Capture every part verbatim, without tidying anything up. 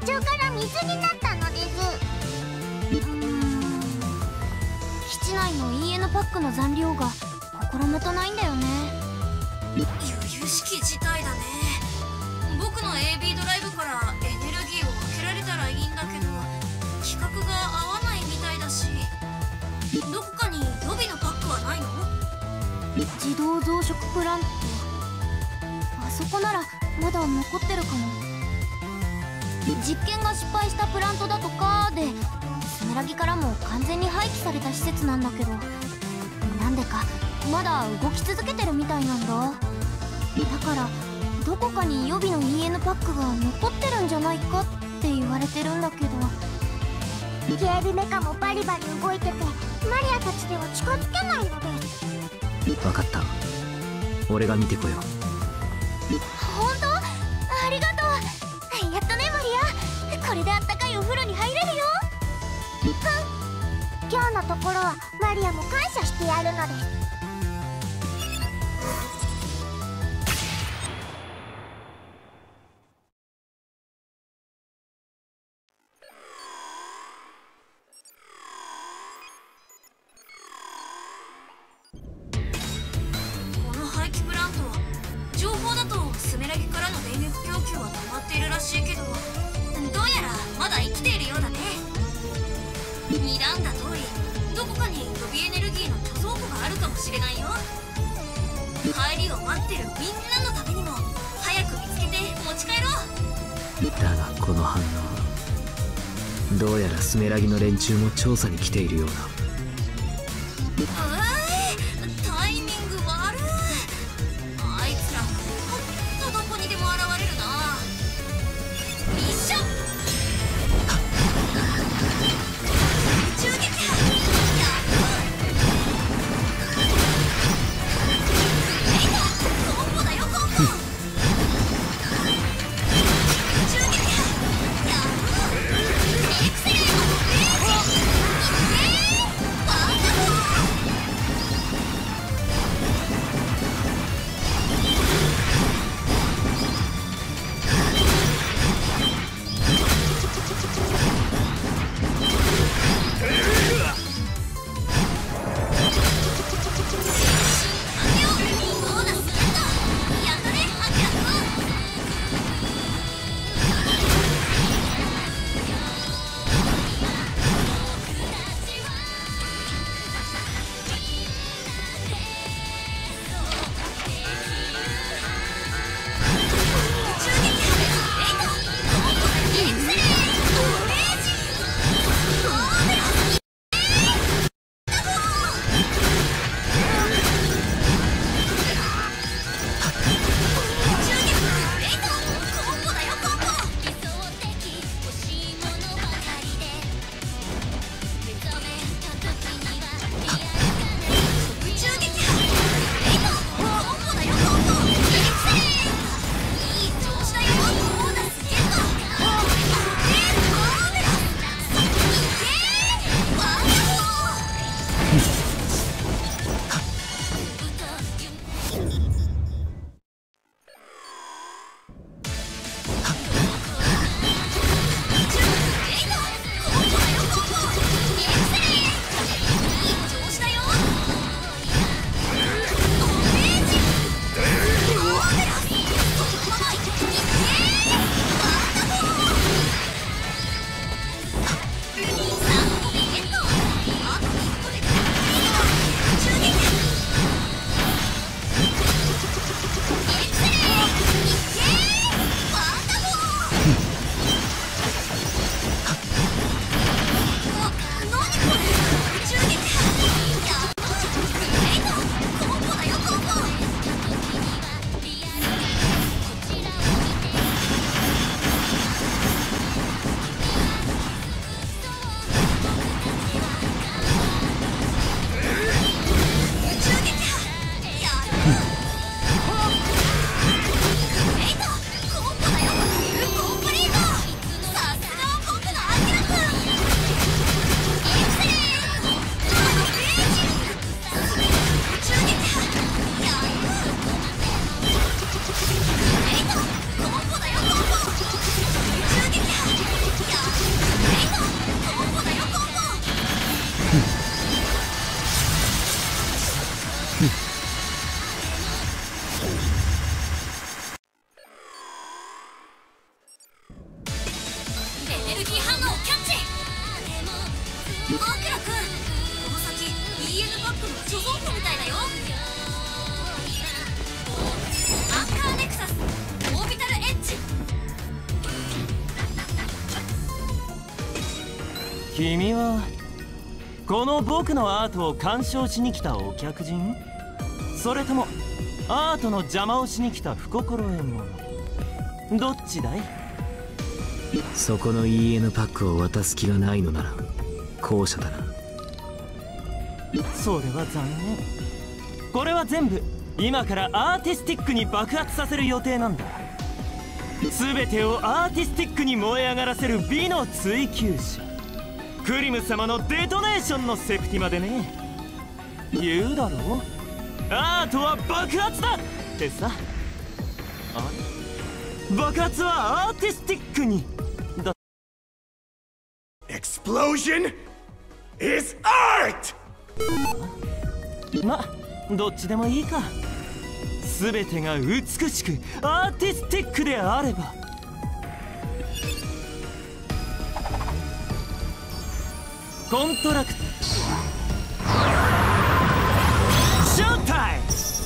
中から水になったのです。 うーん、基地内の イーエヌ パックの残量が心もとないんだよね。 由々しき事態だね。僕の エービー ドライブからエネルギーを分けられたらいいんだけど、規格が合わないみたいだし。どこかに予備のパックはないの？ 自動増殖プラント、あそこならまだ残ってるかも。実験が失敗したプラントだとかでスメラギからも完全に廃棄された施設なんだけど、なんでかまだ動き続けてるみたいなんだ。だからどこかに予備の イーエヌ パックが残ってるんじゃないかって言われてるんだけど。 警備メカもバリバリ動いてて、マリアたちでは近づけないのです。 分かった、俺が見てこよう。 本当？ありがとう。やったねマリア、これであったかいお風呂に入れるよ。 うん、今日のところはマリアも感謝してやるのです。 スメラギからの電力供給は止まっているらしいけど、どうやらまだ生きているようだね。睨んだ通り、どこかに予備エネルギーの貯蔵庫があるかもしれないよ。帰りを待ってるみんなのためにも早く見つけて持ち帰ろう。 だがこの反応、どうやらスメラギの連中も調査に来ているようだ。 えー、タイミング悪い。あいつらほんとどこにでも現れるな。ミッション宇宙撃破。えいとコンボだよコンボ。宇宙撃破やるエクセレントレージえーワンダフル。 キラ君、この先 イーエヌ パックの貯蔵庫みたいだよ。アンカーネクサスオービタルエッジ。 君はこの僕のアートを鑑賞しに来たお客人、それともアートの邪魔をしに来た不心得者、どっちだい？ そこの イーエヌ パックを渡す気がないのなら後者だな。 それは残念。これは全部今からアーティスティックに爆発させる予定なんだ。全てをアーティスティックに燃え上がらせる美の追求者クリム様のデトネーションのセプティマでね。言うだろう、アートは爆発だってさ。あれ、爆発はアーティスティックにだ。 Explosion is art! ま、どっちでもいいか。全てが美しくアーティスティックであれば。コントラクトショータイ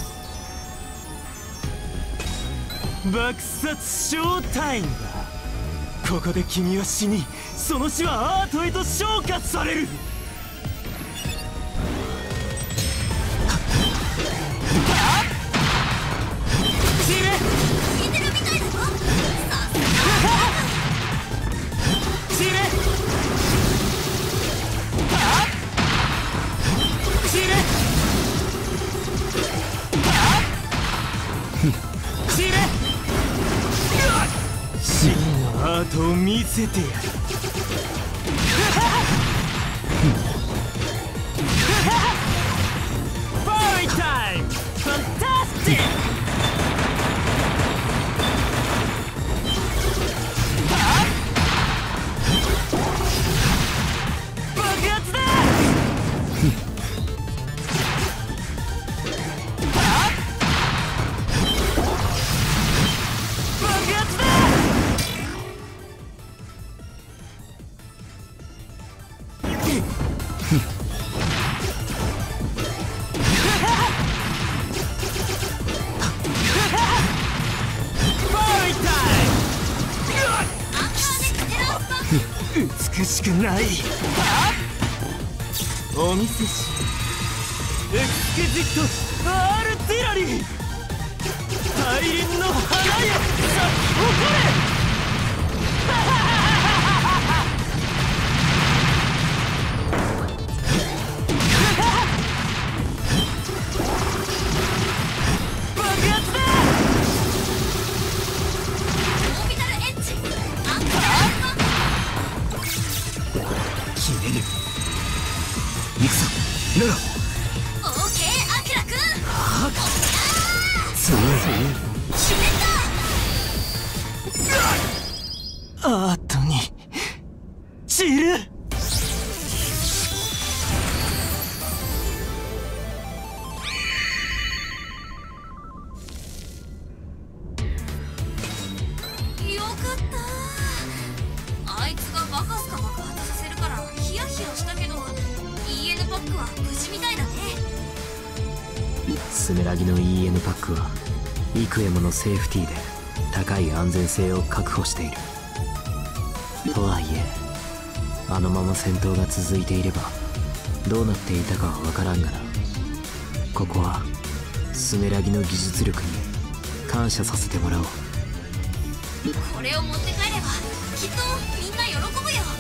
ム。爆殺ショータイムだ。ここで君は死に、その死はアートへと昇華される。 聞いてるみたいだぞ。さ死ね死ね死ね真のアートを見せてやる。パーリータイムファンタスティック。美しくない。お見せしエクスケジットアールティラリー。大輪の花へ咲き誇れ。 ならオーケー、アキラ君。 強い。 決めた。 アートに散る。 よかった。あいつがバカスカ爆発させるからヒヤヒヤしたけど、イーエヌ パックは無事みたいだね。 スメラギの イーエヌ パックは幾重ものセーフティーで高い安全性を確保している。とはいえあのまま戦闘が続いていればどうなっていたかは分からんがな。ここはスメラギの技術力に感謝させてもらおう。 これを持って帰ればきっとみんな喜ぶよ。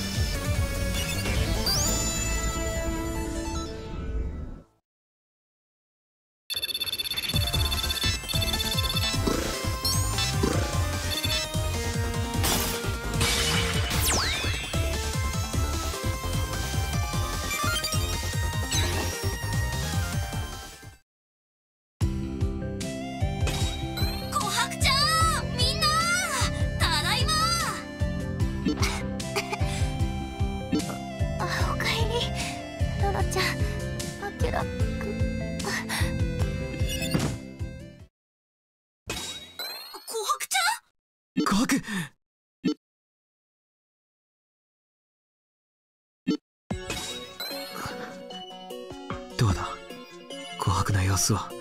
琥珀。 確な様子は。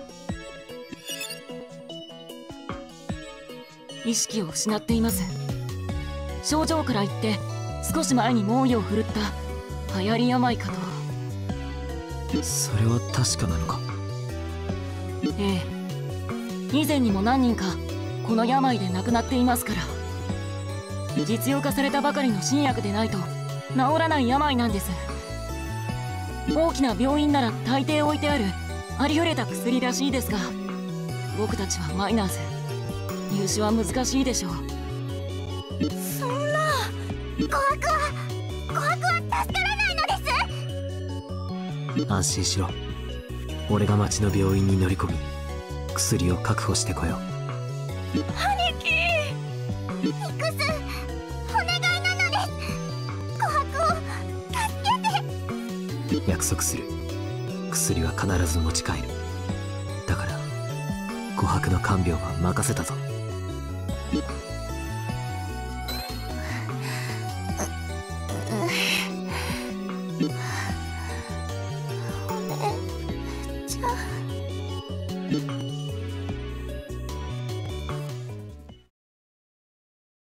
意識を失っています。症状から言って少し前に猛威を振るった流行り病かと。 それは確かなのか？ ええ、以前にも何人かこの病で亡くなっていますから。実用化されたばかりの新薬でないと治らない病なんです。大きな病院なら大抵置いてあるありふれた薬らしいですが、僕たちはマイナーズ、入手は難しいでしょう。 そんな。琥珀は琥珀は助からないのです。 安心しろ。俺が町の病院に乗り込み薬を確保してこよう。 兄貴、ニクス、お願いなのです。琥珀を助けて。 約束する。薬は必ず持ち帰る。だから琥珀の看病は任せたぞ。